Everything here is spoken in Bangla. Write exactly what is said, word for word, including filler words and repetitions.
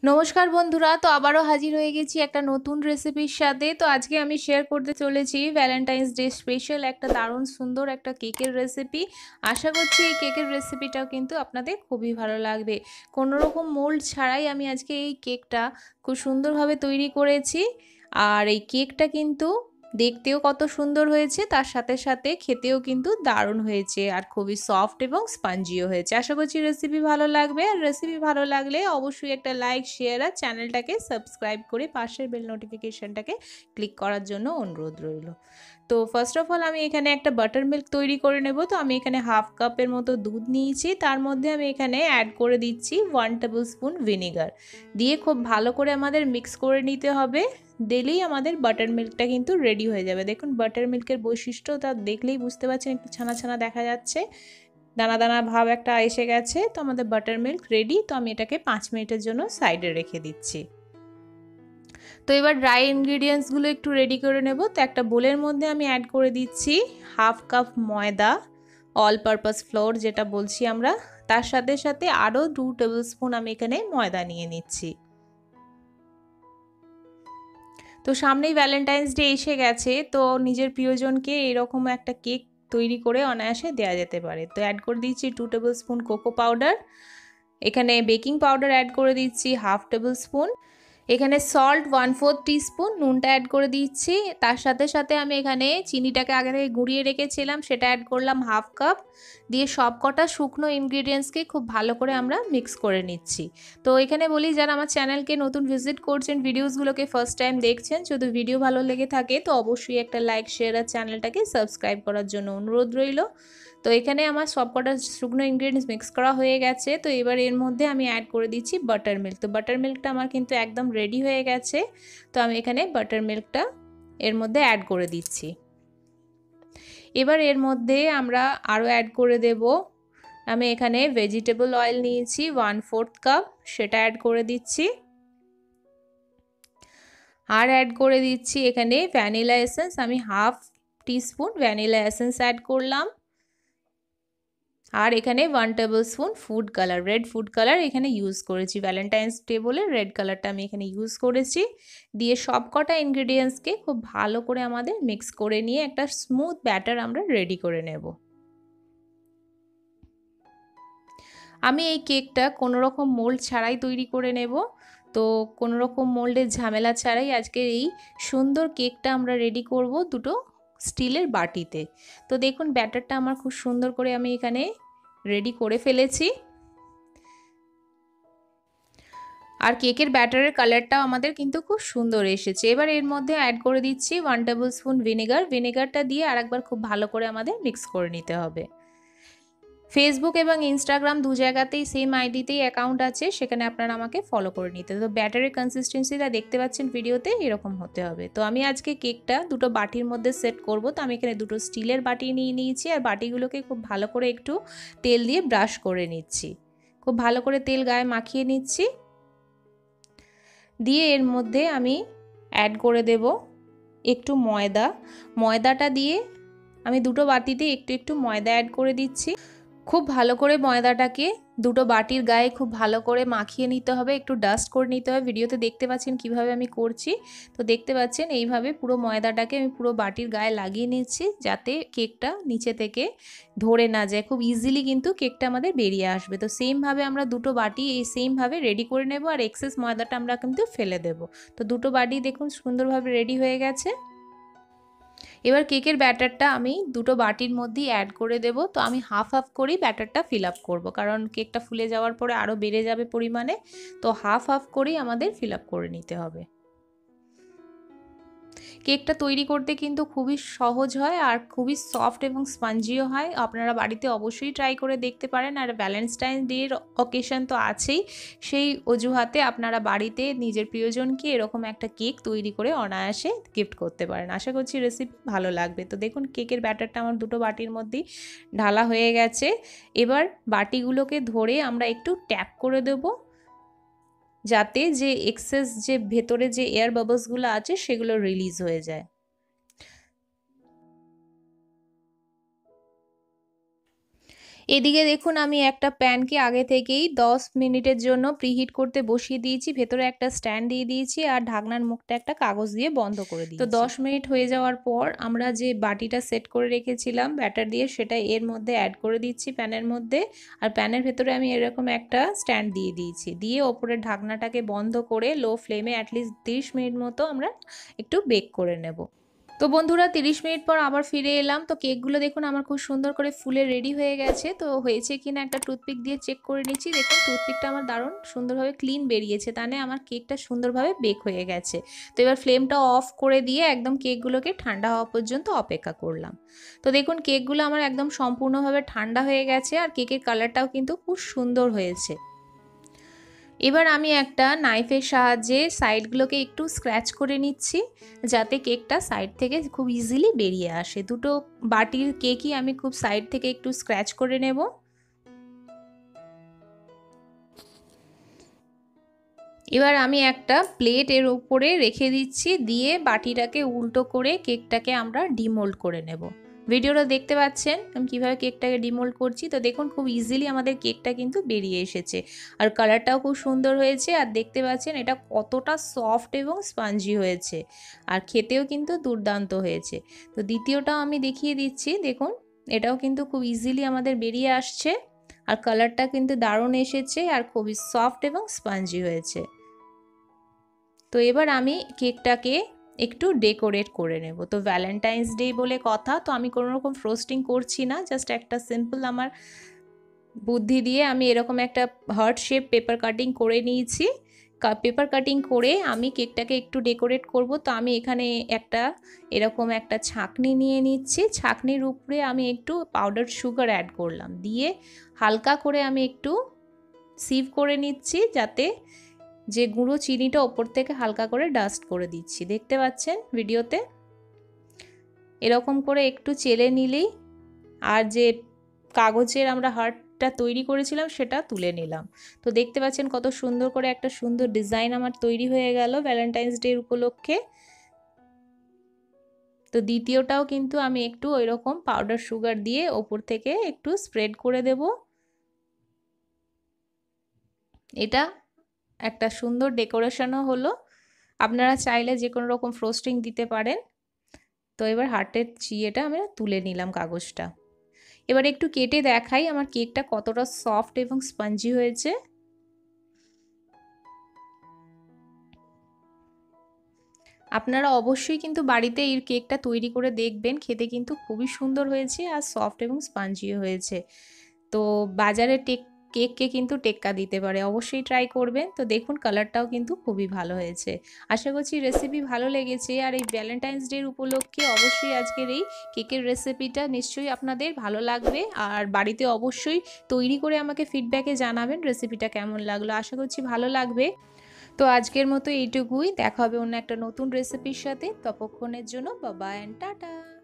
নমস্কার বন্ধুরা, তো আবারও হাজির হয়ে গেছি একটা নতুন রেসিপির সাথে। তো আজকে আমি শেয়ার করতে চলেছি ভ্যালেন্টাইন্স ডে স্পেশাল একটা দারুণ সুন্দর একটা কেকের রেসিপি। আশা করছি এই কেকের রেসিপিটাও কিন্তু আপনাদের খুবই ভালো লাগবে। কোনো রকম মোল্ড ছাড়াই আমি আজকে এই কেকটা খুব সুন্দরভাবে তৈরি করেছি। আর এই কেকটা কিন্তু দেখতেও কত সুন্দর হয়েছে, তার সাথে সাথে খেতেও কিন্তু দারুণ হয়েছে আর খুবই সফট এবং স্পঞ্জিও হয়েছে। আশা করছি রেসিপি ভালো লাগবে। আর রেসিপি ভালো লাগলে অবশ্যই একটা লাইক, শেয়ার আর চ্যানেলটাকে সাবস্ক্রাইব করে পাশের বেল নোটিফিকেশনটাকে ক্লিক করার জন্য অনুরোধ রইল। তো ফার্স্ট অফ অল আমি এখানে একটা বাটার মিল্ক তৈরি করে নেব। তো আমি এখানে হাফ কাপের মতো দুধ নিয়েছি, তার মধ্যে আমি এখানে অ্যাড করে দিচ্ছি ওয়ান টেবিল স্পুন ভিনিগার দিয়ে খুব ভালো করে আমাদের মিক্স করে নিতে হবে। দিলেই আমাদের বাটার মিল্কটা কিন্তু রেডি হয়ে যাবে। দেখুন বাটার মিল্কের বৈশিষ্ট্য তা দেখলেই বুঝতে পারছেন, একটু ছানা ছানা দেখা যাচ্ছে, দানা দানা ভাব একটা এসে গেছে। তো আমাদের বাটার মিল্ক রেডি। তো আমি এটাকে পাঁচ মিনিটের জন্য সাইডে রেখে দিচ্ছি। তো এবার ড্রাই ইনগ্রিডিয়েন্টসগুলো একটু রেডি করে নেব। তো একটা বোলের মধ্যে আমি অ্যাড করে দিচ্ছি হাফ কাপ ময়দা, অল পারপাস ফ্লোর যেটা বলছি আমরা। তার সাথে সাথে আরও টু টেবিল স্পুন আমি এখানে ময়দা নিয়ে নিচ্ছি। তো সামনেই ভ্যালেন্টাইন্স ডে এসে গেছে, তো নিজের প্রিয়জনকে এরকম একটা কেক তৈরি করে অনায়াসে দেওয়া যেতে পারে। তো অ্যাড করে দিচ্ছি two tablespoon cocoa powder, এখানে বেকিং পাউডার অ্যাড করে দিচ্ছি হাফ টেবিল স্পুন, এখানে সল্ট ওয়ান ফোর্থ টিস্পুন, নুনটা অ্যাড করে দিচ্ছি। তার সাথে সাথে আমি এখানে চিনিটাকে আগে থেকে গুঁড়িয়ে রেখেছিলাম, সেটা অ্যাড করলাম হাফ কাপ দিয়ে সব কটা শুকনো ইনগ্রিডিয়েন্টসকে খুব ভালো করে আমরা মিক্স করে নিচ্ছি। তো এখানে বলি, যারা আমার চ্যানেলকে নতুন ভিজিট করছেন, ভিডিওসগুলোকে ফার্স্ট টাইম দেখছেন, যদি ভিডিও ভালো লেগে থাকে তো অবশ্যই একটা লাইক, শেয়ার আর চ্যানেলটাকে সাবস্ক্রাইব করার জন্য অনুরোধ রইল। তো এখানে আমার সব কটা শুকনো ইনগ্রিডিয়েন্টস মিক্স করা হয়ে গেছে। তো এবার এর মধ্যে আমি অ্যাড করে দিচ্ছি বাটার মিল্ক। তো বাটার মিল্কটা আমার কিন্তু একদম রেডি হয়ে গেছে। তো আমি এখানে বাটার মিল্কটা এর মধ্যে অ্যাড করে দিচ্ছি। এবার এর মধ্যে আমরা আরও অ্যাড করে দেব, আমি এখানে ভেজিটেবল অয়েল নিয়েছি ওয়ান ফোর্থ কাপ, সেটা অ্যাড করে দিচ্ছি। আর অ্যাড করে দিচ্ছি এখানে ভ্যানিলা এসেন্স, আমি half teaspoon vanilla essence add করলাম। আর এখানে one tablespoon food colour, red food colour এখানে ইউজ করেছি, ভ্যালেন্টাইন্স ডে বলে রেড কালারটা আমি এখানে ইউজ করেছি। দিয়ে সব কটা ইনগ্রিডিয়েন্টসকে খুব ভালো করে আমাদের মিক্স করে নিয়ে একটা স্মুথ ব্যাটার আমরা রেডি করে নেব। আমি এই কেকটা কোনো রকম মোল্ড ছাড়াই তৈরি করে নেব। তো কোনো রকম মোল্ডের ঝামেলা ছাড়াই আজকের এই সুন্দর কেকটা আমরা রেডি করব দুটো স্টিলের বাটিতে। তো দেখুন ব্যাটারটা আমার খুব সুন্দর করে আমি এখানে রেডি করে ফেলেছি। আর কেকের ব্যাটারের কালারটাও আমাদের কিন্তু খুব সুন্দর এসেছে। এবার এর মধ্যে অ্যাড করে দিচ্ছি ওয়ান টেবিল স্পুন ভিনেগার। ভিনেগারটা দিয়ে আরেকবার খুব ভালো করে আমাদের মিক্স করে নিতে হবে। ফেসবুক এবং ইনস্টাগ্রাম দু জায়গাতেই সেম আইডিতেই অ্যাকাউন্ট আছে, সেখানে আপনারা আমাকে ফলো করে নিতে। তো ব্যাটারের কনসিস্টেন্সিটা দেখতে পাচ্ছেন ভিডিওতে, এরকম হতে হবে। তো আমি আজকে কেকটা দুটো বাটির মধ্যে সেট করব। তো আমি এখানে দুটো স্টিলের বাটি নিয়ে নিয়েছি আর বাটিগুলোকে খুব ভালো করে একটু তেল দিয়ে ব্রাশ করে নিচ্ছি, খুব ভালো করে তেল গায়ে মাখিয়ে নিচ্ছি। দিয়ে এর মধ্যে আমি অ্যাড করে দেব একটু ময়দা। ময়দাটা দিয়ে আমি দুটো বাটিতে একটু একটু ময়দা অ্যাড করে দিচ্ছি। খুব ভালো করে ময়দাটাকে দুটো বাটির গায়ে খুব ভালো করে মাখিয়ে নিতে হবে, একটু ডাস্ট করে নিতে হবে। ভিডিওতে দেখতে পাচ্ছেন কিভাবে আমি করছি। তো দেখতে পাচ্ছেন এইভাবে পুরো ময়দাটাকে আমি পুরো বাটির গায়ে লাগিয়ে নিচ্ছি, যাতে কেকটা নিচে থেকে ধরে না যায়, খুব ইজিলি কিন্তু কেকটা আমাদের বেরিয়ে আসবে। তো সেমভাবে আমরা দুটো বাটি এই সেমভাবে রেডি করে নেব আর এক্সেস ময়দাটা আমরা কিন্তু ফেলে দেব। তো দুটো বাটি দেখুন সুন্দরভাবে রেডি হয়ে গেছে। এবার কেকের ব্যাটারটা আমি দুটো বাটির মধ্যেই অ্যাড করে দেব। তো আমি হাফ হাফ করেই ব্যাটারটা ফিল আপ করবো, কারণ কেকটা ফুলে যাওয়ার পরে আরও বেড়ে যাবে পরিমাণে। তো হাফ হাফ করেই আমাদের ফিল আপ করে নিতে হবে। কেকটা তৈরি করতে কিন্তু খুবই সহজ হয় আর খুবই সফট এবং স্পঞ্জিও হয়। আপনারা বাড়িতে অবশ্যই ট্রাই করে দেখতে পারেন। আর ভ্যালেন্টাইন ডের অকেশন তো আছেই, সেই অজুহাতে আপনারা বাড়িতে নিজের প্রিয়জনকে এরকম একটা কেক তৈরি করে অনায়াসে গিফট করতে পারেন। আশা করছি রেসিপি ভালো লাগবে। তো দেখুন কেকের ব্যাটারটা আমার দুটো বাটির মধ্যেই ঢালা হয়ে গেছে। এবার বাটিগুলোকে ধরে আমরা একটু ট্যাপ করে দেবো, যাতে যে এক্সেস যে ভেতরে যে এয়ার বাবলসগুলো আছে সেগুলো রিলিজ হয়ে যায়। এদিকে দেখুন আমি একটা প্যানকে আগে থেকেই দশ মিনিটের জন্য প্রিহিট করতে বসিয়ে দিয়েছি, ভেতরে একটা স্ট্যান্ড দিয়ে দিয়েছি আর ঢাকনার মুখটা একটা কাগজ দিয়ে বন্ধ করে দিয়েছি। তো দশ মিনিট হয়ে যাওয়ার পর আমরা যে বাটিটা সেট করে রেখেছিলাম ব্যাটার দিয়ে, সেটা এর মধ্যে অ্যাড করে দিচ্ছি প্যানের মধ্যে। আর প্যানের ভেতরে আমি এরকম একটা স্ট্যান্ড দিয়ে দিয়েছি, দিয়ে ওপরের ঢাকনাটাকে বন্ধ করে লো ফ্লেমে অ্যাটলিস্ট তিরিশ মিনিট মতো আমরা একটু বেক করে নেব। তো বন্ধুরা তিরিশ মিনিট পর আবার ফিরে এলাম। তো কেকগুলো দেখুন আমার খুব সুন্দর করে ফুলে রেডি হয়ে গেছে। তো হয়েছে কিনা একটা টুথপিক দিয়ে চেক করে নিচ্ছি। দেখুন টুথপিকটা আমার দারুণ সুন্দরভাবে ক্লিন বেরিয়েছে, তাহলে আমার কেকটা সুন্দরভাবে বেক হয়ে গেছে। তো এবার ফ্লেমটা অফ করে দিয়ে একদম কেকগুলোকে ঠান্ডা হওয়া পর্যন্ত অপেক্ষা করলাম। তো দেখুন কেকগুলো আমার একদম সম্পূর্ণভাবে ঠান্ডা হয়ে গেছে আর কেকের কালারটাও কিন্তু খুব সুন্দর হয়েছে। এবার আমি একটা নাইফের সাহায্যে সাইডগুলোকে একটু স্ক্র্যাচ করে নিচ্ছি, যাতে কেকটা সাইড থেকে খুব ইজিলি বেরিয়ে আসে। দুটো বাটির কেকই আমি খুব সাইড থেকে একটু স্ক্র্যাচ করে নেব। এবার আমি একটা প্লেট এর উপরে রেখে দিচ্ছি, দিয়ে বাটিটাকে উল্টো করে কেকটাকে আমরা ডিমোল্ড করে নেব। ভিডিওটা দেখতে পাচ্ছেন আমি কীভাবে কেকটাকে ডিমোল্ড করছি। তো দেখুন খুব ইজিলি আমাদের কেকটা কিন্তু বেরিয়ে এসেছে আর কালারটাও খুব সুন্দর হয়েছে। আর দেখতে পাচ্ছেন এটা কতটা সফট এবং স্পঞ্জি হয়েছে আর খেতেও কিন্তু দুর্দান্ত হয়েছে। তো দ্বিতীয়টাও আমি দেখিয়ে দিচ্ছি, দেখুন এটাও কিন্তু খুব ইজিলি আমাদের বেরিয়ে আসছে আর কালারটা কিন্তু দারুণ এসেছে আর খুবই সফট এবং স্পঞ্জি হয়েছে। তো এবার আমি কেকটাকে একটু ডেকোরেট করে নেব। তো ভ্যালেন্টাইন্স ডে বলে কথা, তো আমি কোনো রকম ফ্রোস্টিং করছি না, জাস্ট একটা সিম্পল আমার বুদ্ধি দিয়ে আমি এরকম একটা হার্ট শেপ পেপার কাটিং করে নিয়েছি। পেপার কাটিং করে আমি কেকটাকে একটু ডেকোরেট করব। তো আমি এখানে একটা এরকম একটা ছাঁকনি নিয়ে নিচ্ছি, ছাঁকনির উপরে আমি একটু পাউডার সুগার অ্যাড করলাম, দিয়ে হালকা করে আমি একটু সিভ করে নিচ্ছি, যাতে যে গুঁড়ো চিনিটা ওপর থেকে হালকা করে ডাস্ট করে দিচ্ছি। দেখতে পাচ্ছেন ভিডিওতে এরকম করে একটু চেলে নিলেই আর যে কাগজের আমরা হার্টটা তৈরি করেছিলাম সেটা তুলে নিলাম। তো দেখতে পাচ্ছেন কত সুন্দর করে একটা সুন্দর ডিজাইন আমার তৈরি হয়ে গেল ভ্যালেন্টাইন্স ডে উপলক্ষে। তো দ্বিতীয়টাও কিন্তু আমি একটু ওই রকম পাউডার সুগার দিয়ে ওপর থেকে একটু স্প্রেড করে দেব। এটা একটা সুন্দর ডেকোরেশনও হলো। আপনারা চাইলে যে কোনো রকম ফ্রোস্টিং দিতে পারেন। তো এবার হার্টের চিয়েটা আমি তুলে নিলাম কাগজটা। এবার একটু কেটে দেখাই আমার কেকটা কতটা সফট এবং স্পঞ্জি হয়েছে। আপনারা অবশ্যই কিন্তু বাড়িতে এই কেকটা তৈরি করে দেখবেন, খেতে কিন্তু খুবই সুন্দর হয়েছে আর সফট এবং স্পঞ্জিও হয়েছে। তো বাজারে টেক কেককে কিন্তু টেক্কা দিতে পারে, অবশ্যই ট্রাই করবেন। তো দেখুন কালারটাও কিন্তু খুবই ভালো হয়েছে। আশা করছি রেসিপি ভালো লেগেছে আর এই ভ্যালেন্টাইন্স ডে উপলক্ষে অবশ্যই আজকের এই কেকের রেসিপিটা নিশ্চয়ই আপনাদের ভালো লাগবে আর বাড়িতে অবশ্যই তৈরি করে আমাকে ফিডব্যাকে জানাবেন রেসিপিটা কেমন লাগলো। আশা করছি ভালো লাগবে। তো আজকের মতো এইটুকুই, দেখা হবে অন্য একটা নতুন রেসিপির সাথে। ততক্ষণের জন্য বাই বাই এন্ড টাটা।